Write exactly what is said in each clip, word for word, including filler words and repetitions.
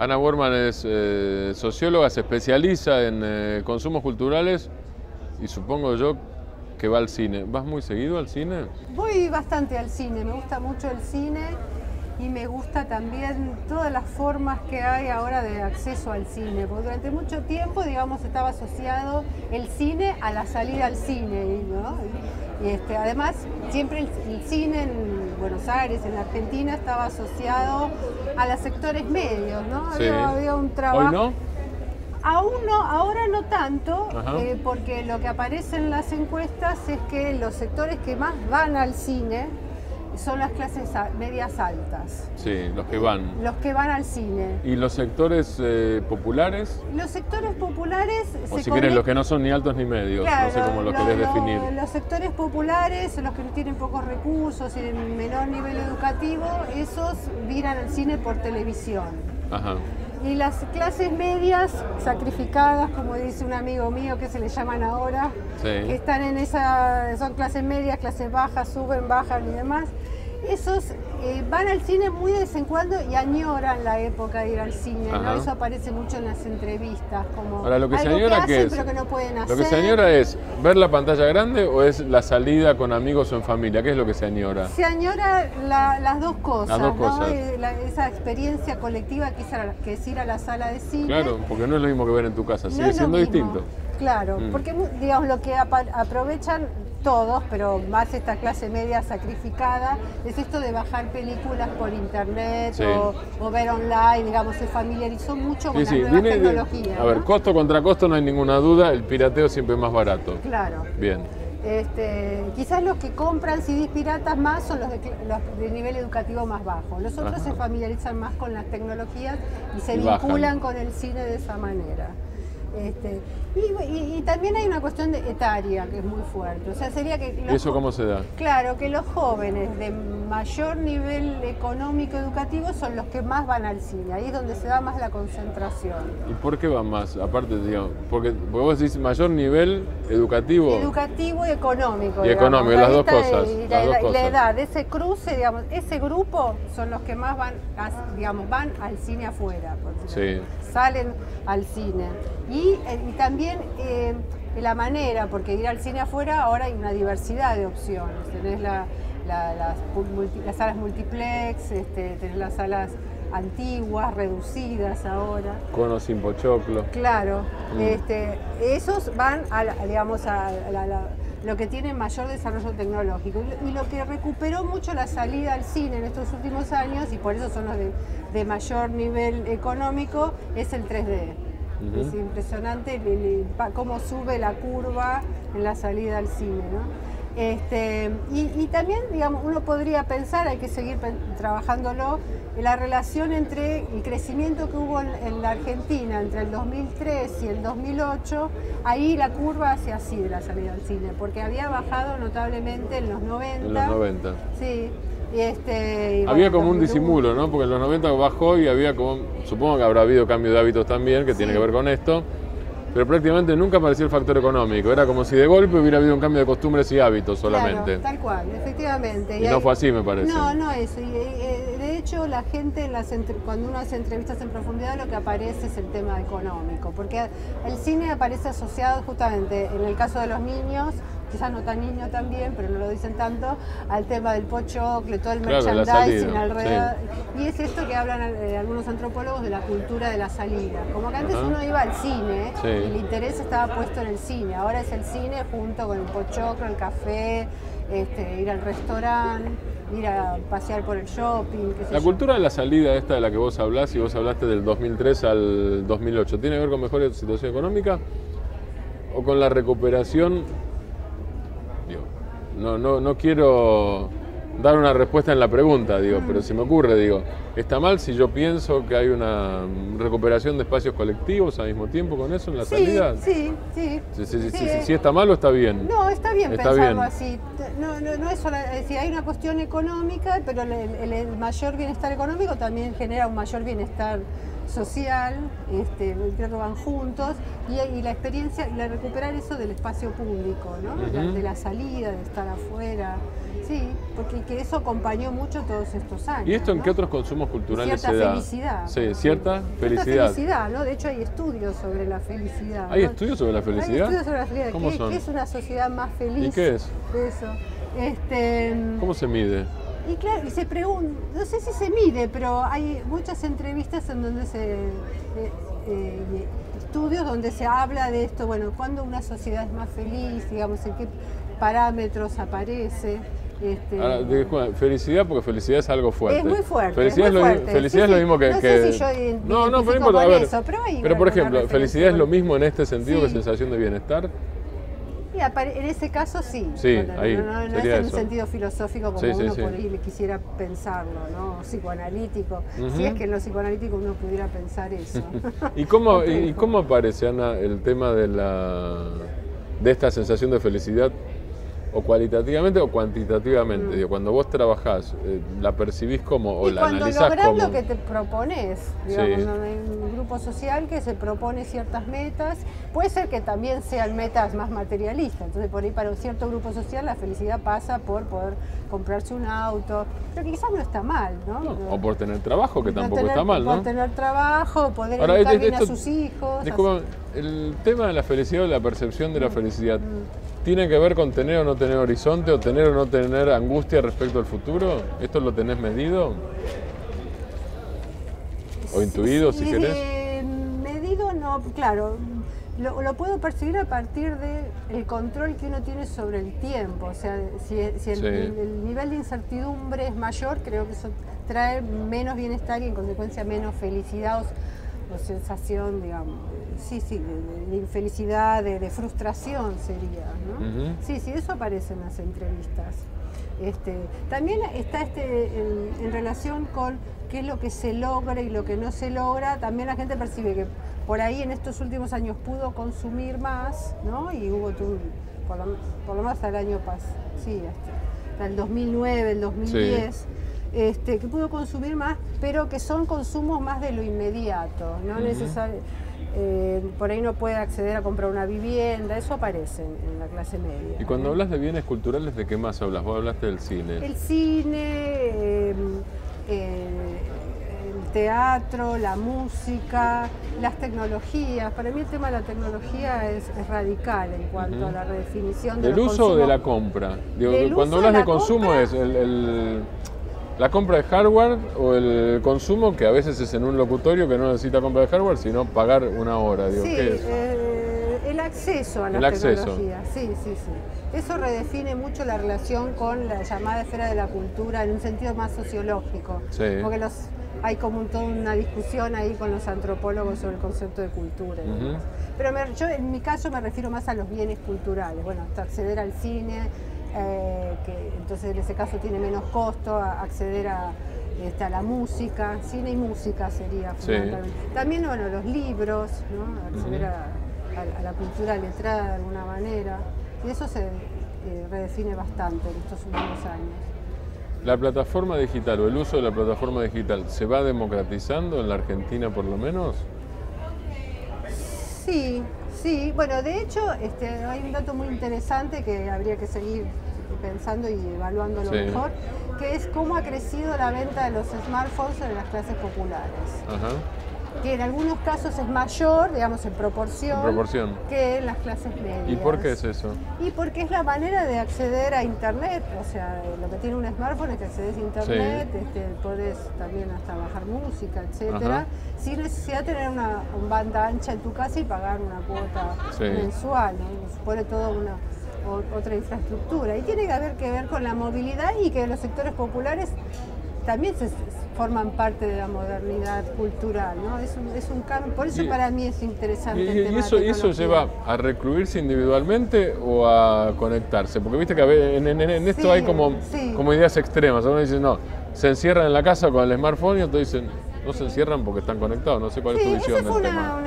Ana Borman es eh, socióloga, se especializa en eh, consumos culturales y supongo yo que va al cine. ¿Vas muy seguido al cine? Voy bastante al cine, me gusta mucho el cine y me gusta también todas las formas que hay ahora de acceso al cine, porque durante mucho tiempo, digamos, estaba asociado el cine a la salida al cine, ¿no? Y este, además, siempre el, el cine en Buenos Aires, en la Argentina, estaba asociado a los sectores medios, ¿no? Sí. Había, había un trabajo... ¿Hoy no? Aún no, ahora no tanto, eh, porque lo que aparece en las encuestas es que los sectores que más van al cine son las clases medias altas. Sí, los que van. Los que van al cine. ¿Y los sectores eh, populares? Los sectores populares... O se si querés, los que no son ni altos ni medios, claro, no sé cómo lo, lo, querés lo, definir. Los sectores populares, los que tienen pocos recursos y en menor nivel educativo, esos miran al cine por televisión. Ajá. Y las clases medias, sacrificadas, como dice un amigo mío que se le llaman ahora, sí. que están en esa, son clases medias, clases bajas, suben, bajan y demás, esos eh, van al cine muy de vez en cuando y añoran la época de ir al cine, ¿no? Eso aparece mucho en las entrevistas, como Ahora, lo que algo se añora, que hacen ¿qué es? pero que no pueden hacer. ¿Lo que se añora es ver la pantalla grande o es la salida con amigos o en familia? ¿Qué es lo que se añora? Se añora la, las dos cosas, las dos ¿no? cosas. La, esa experiencia colectiva que es, a, que es ir a la sala de cine. Claro, porque no es lo mismo que ver en tu casa, sigue no siendo distinto. Claro, mm. porque digamos lo que aprovechan todos, pero más esta clase media sacrificada, es esto de bajar películas por internet sí. o, o ver online, digamos, se familiarizó mucho con sí, las sí. nuevas Viene tecnologías. De, a ver, ¿no? costo contra costo no hay ninguna duda, el pirateo siempre es más barato. Claro. Bien. Este, quizás los que compran C Ds piratas más son los de, los de nivel educativo más bajo. Los otros Ajá. se familiarizan más con las tecnologías y se y vinculan bajan. con el cine de esa manera. Este, y, y, y también hay una cuestión de etaria que es muy fuerte. O sea, sería que los, ¿Eso cómo se da? Claro, que los jóvenes de mayor nivel económico educativo son los que más van al cine. Ahí es donde se da más la concentración. ¿Y por qué van más? Aparte, digamos, porque, porque vos decís mayor nivel educativo. Educativo y económico. Y económico, las dos cosas. Y las la, dos la, cosas. la edad, ese cruce, digamos, ese grupo son los que más van, a, digamos, van al cine afuera. Sí. Salen al cine. Y, y también eh, la manera, porque ir al cine afuera ahora hay una diversidad de opciones. Tenés la, la, las, multi, las salas multiplex, este, tenés las salas antiguas, reducidas ahora. Con o sin pochoclo. Claro. Mm. Este, esos van a, la, digamos, a la, la, lo que tiene mayor desarrollo tecnológico. Y lo que recuperó mucho la salida al cine en estos últimos años, y por eso son los de, de mayor nivel económico, es el tres D. Uh-huh. Es impresionante el, el, cómo sube la curva en la salida al cine, ¿no? Este, y, y también, digamos, uno podría pensar, hay que seguir trabajándolo, en la relación entre el crecimiento que hubo en, en la Argentina entre el dos mil tres y el dos mil ocho, ahí la curva hacia así de la salida al cine, porque había bajado notablemente en los noventa. En los noventa. Sí. Y este, y había bueno, como un disimulo, ¿no? Porque en los noventa bajó y había como, supongo que habrá habido cambio de hábitos también, que sí. tiene que ver con esto, pero prácticamente nunca apareció el factor económico, era como si de golpe hubiera habido un cambio de costumbres y hábitos solamente. Claro, tal cual, efectivamente. Y, y no hay... fue así, me parece. No, no eso. Y, eh, de hecho, la gente, en las entre... cuando uno hace entrevistas en profundidad, lo que aparece es el tema económico, porque el cine aparece asociado justamente, en el caso de los niños, quizás no tan niño también, pero no lo dicen tanto, al tema del pochoclo, todo el claro, merchandising alrededor. Sí. Y es esto que hablan eh, algunos antropólogos de la cultura de la salida. Como que antes uh-huh. uno iba al cine sí. y el interés estaba puesto en el cine. Ahora es el cine junto con el pochoclo, el café, este, ir al restaurante, ir a pasear por el shopping. Qué sé la yo. cultura de la salida esta de la que vos hablás, y vos hablaste del dos mil tres al dos mil ocho, ¿tiene que ver con mejor situación económica o con la recuperación? No, no, no quiero dar una respuesta en la pregunta, digo, mm. pero se me ocurre, digo, ¿está mal si yo pienso que hay una recuperación de espacios colectivos al mismo tiempo con eso en la sí, salida? Sí, sí. Si, si, sí, si, si, si está mal o está bien. No, está bien está pensarlo bien. así. No, no, no es solo, es decir, hay una cuestión económica, pero el, el, el mayor bienestar económico también genera un mayor bienestar social, este, creo que van juntos, y, y la experiencia, la recuperar eso del espacio público, ¿no? Uh-huh. de, de la salida, de estar afuera. Sí, porque que eso acompañó mucho todos estos años. ¿Y esto en ¿no? qué otros consumos culturales cierta se da? Felicidad. Sí, cierta felicidad. Cierta felicidad, ¿no? De hecho hay estudios sobre la felicidad. ¿Hay ¿no? estudios sobre la felicidad? Hay estudios sobre la felicidad. ¿Cómo ¿Qué, son? ¿Qué es una sociedad más feliz? ¿Y qué es? Eso. Este, ¿Cómo se mide? Y claro, y se pregunta, no sé si se mide, pero hay muchas entrevistas en donde se... Eh, eh, estudios donde se habla de esto, bueno, cuando una sociedad es más feliz, digamos, en qué parámetros aparece. Este, Ahora, de, felicidad, porque felicidad es algo fuerte. Es muy fuerte. Felicidad es, muy es, lo, fuerte. felicidad sí, es lo mismo que. No que, sé si yo no, no, pero, con a ver, eso, pero, hay pero por una, ejemplo, una felicidad es lo con... mismo en este sentido sí. que sensación de bienestar. Sí, en ese caso sí. Sí, no, ahí. No, no, no sería es en eso. un sentido filosófico como sí, sí, uno sí. por ahí le quisiera pensarlo, ¿no? Psicoanalítico. Uh-huh. Si es que en lo psicoanalítico uno pudiera pensar eso. ¿Y cómo, y cómo aparece, Ana, el tema de la de esta sensación de felicidad? ¿O cualitativamente o cuantitativamente? Mm. Digo, cuando vos trabajás, eh, ¿la percibís como o y la analizás como? cuando lográs lo que te propones, digamos, sí. ¿no? Hay un grupo social que se propone ciertas metas, puede ser que también sean metas más materialistas, entonces por ahí para un cierto grupo social la felicidad pasa por poder comprarse un auto, pero que quizás no está mal, ¿no? no o por tener trabajo, que tampoco tener, está mal, ¿no? Por tener trabajo, poder Ahora, educar esto, bien a sus hijos. Disculpa, el tema de la felicidad o la percepción de la felicidad, mm. ¿tiene que ver con tener o no tener horizonte o tener o no tener angustia respecto al futuro? ¿Esto lo tenés medido? ¿O intuido, sí, si querés? Eh, medido no, claro. Lo, lo puedo percibir a partir del control que uno tiene sobre el tiempo. O sea, si, si el, sí. el, el nivel de incertidumbre es mayor, creo que eso trae menos bienestar y en consecuencia menos felicidad o, o sensación, digamos, sí, sí, de, de infelicidad, de, de frustración sería, ¿no? Uh-huh. Sí, sí, eso aparece en las entrevistas. Este, también está este en, en relación con qué es lo que se logra y lo que no se logra. También la gente percibe que por ahí en estos últimos años pudo consumir más, ¿no? Y hubo tu, por, lo, por lo menos hasta el año pasado, sí, hasta, hasta el dos mil nueve, el dos mil diez. Sí. Este, que pudo consumir más, pero que son consumos más de lo inmediato, no uh-huh. necesariamente. Eh, por ahí no puede acceder a comprar una vivienda, eso aparece en, en la clase media. Y cuando ¿eh? hablas de bienes culturales, ¿de qué más hablas? Vos hablaste del cine. El cine, eh, eh, el teatro, la música, las tecnologías. Para mí el tema de la tecnología es, es radical en cuanto uh-huh. a la redefinición de ¿Del uso consumos. o de la compra? Digo, Del cuando uso hablas de, de consumo compra, es el... el... la compra de hardware o el consumo, que a veces es en un locutorio que no necesita compra de hardware, sino pagar una hora. Digo, sí, ¿qué es? Eh, el acceso a las el tecnologías. Acceso. Sí, sí, sí. Eso redefine mucho la relación con la llamada esfera de la cultura en un sentido más sociológico. Sí. Porque los, hay como un, toda una discusión ahí con los antropólogos sobre el concepto de cultura. Uh-huh. Pero me, yo en mi caso me refiero más a los bienes culturales. Bueno, hasta acceder al cine. Eh, que entonces en ese caso tiene menos costo a acceder a, este, a la música, cine y música sería fundamentalmente. Sí. También bueno, los libros, ¿no? Acceder uh-huh. a, a, a la cultura letrada de alguna manera, y eso se eh, redefine bastante en estos últimos años. ¿La plataforma digital o el uso de la plataforma digital se va democratizando en la Argentina por lo menos? Sí. Sí, bueno, de hecho este, hay un dato muy interesante que habría que seguir pensando y evaluándolo sí. mejor, que es cómo ha crecido la venta de los smartphones en las clases populares. Ajá. Que en algunos casos es mayor, digamos, en proporción, en proporción que en las clases medias. ¿Y por qué es eso? Y porque es la manera de acceder a Internet, o sea, lo que tiene un smartphone es que accedes a Internet, sí. este, podés también hasta bajar música, etcétera, sin necesidad de tener una, una banda ancha en tu casa y pagar una cuota sí. mensual, ¿no? Supone toda una o, otra infraestructura. Y tiene que ver que ver con la movilidad y que los sectores populares también se forman parte de la modernidad cultural, ¿no? Es un, es un cambio, por eso y, para mí es interesante. Y, el tema y eso, de eso lleva a recluirse individualmente o a conectarse, porque viste que en, en, en esto sí, hay como, sí. como ideas extremas. Uno dice, no, se encierran en la casa con el smartphone y otros dicen, no se encierran porque están conectados. No sé cuál sí, es tu visión esa fue del una, tema. Una, una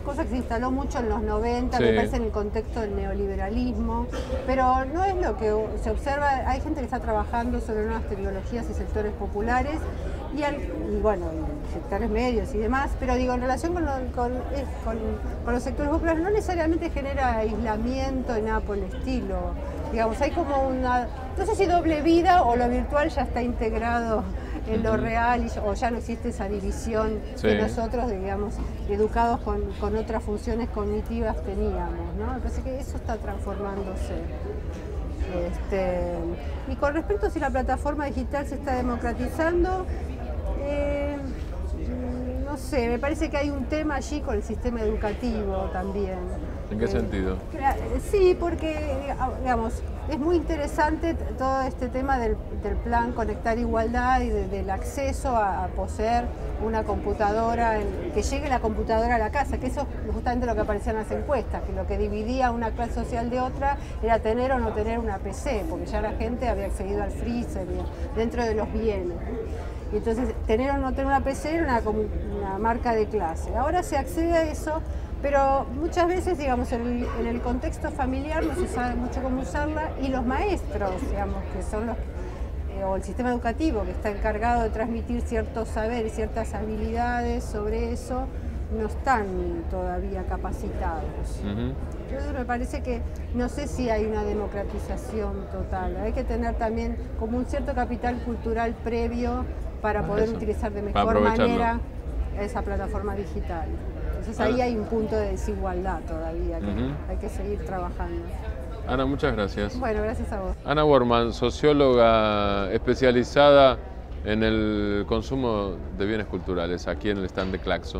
cosa que se instaló mucho en los noventa, Sí. me parece en el contexto del neoliberalismo, pero no es lo que se observa. Hay gente que está trabajando sobre nuevas tecnologías y sectores populares, y, al, y bueno, y sectores medios y demás, pero digo, en relación con, lo, con, es, con, con los sectores populares no necesariamente genera aislamiento ni nada por el estilo. Digamos, hay como una, no sé si doble vida o lo virtual ya está integrado en lo real, y, o ya no existe esa división Sí. que nosotros, digamos, educados con, con otras funciones cognitivas teníamos, ¿no? Me parece que eso está transformándose. Este, y con respecto a si la plataforma digital se está democratizando, eh, no sé, me parece que hay un tema allí con el sistema educativo también. ¿En qué Eh, sentido? Sí, porque, digamos, es muy interesante todo este tema del, del plan Conectar Igualdad y de, del acceso a, a poseer una computadora, el, que llegue la computadora a la casa, que eso es justamente lo que aparecía en las encuestas, que lo que dividía una clase social de otra era tener o no tener una P C, porque ya la gente había accedido al freezer y dentro de los bienes. Y entonces, tener o no tener una P C era una, como una marca de clase. Ahora se accede a eso, pero muchas veces, digamos, en el, en el contexto familiar no se sabe mucho cómo usarla, y los maestros, digamos, que son los, eh, o el sistema educativo que está encargado de transmitir ciertos saberes, ciertas habilidades sobre eso, no están todavía capacitados. Uh-huh. Entonces me parece que no sé si hay una democratización total. Hay que tener también como un cierto capital cultural previo para poder Eso. utilizar de Para mejor aprovecharlo. manera esa plataforma digital. Entonces Ah. ahí hay un punto de desigualdad todavía que Ujú. hay que seguir trabajando. Ana, muchas gracias. Bueno, gracias a vos. Ana Worman, socióloga especializada en el consumo de bienes culturales, aquí en el stand de Claxo.